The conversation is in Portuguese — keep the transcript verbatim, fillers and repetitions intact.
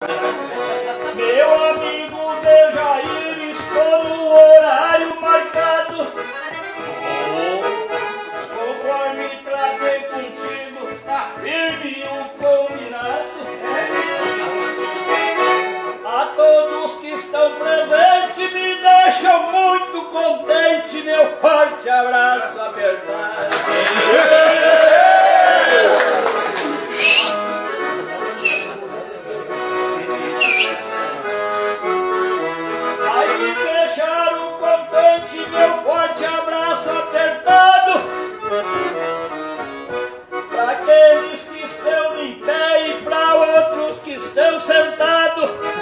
Meu amigo Dejair, estou no horário marcado. Conforme tratei contigo, tá firme o combinado. A todos que estão presentes, me deixam muito contente. Meu forte abraço apertado. Aí me deixaram contente, meu forte abraço apertado. Para aqueles que estão em pé e para outros que estão sentados.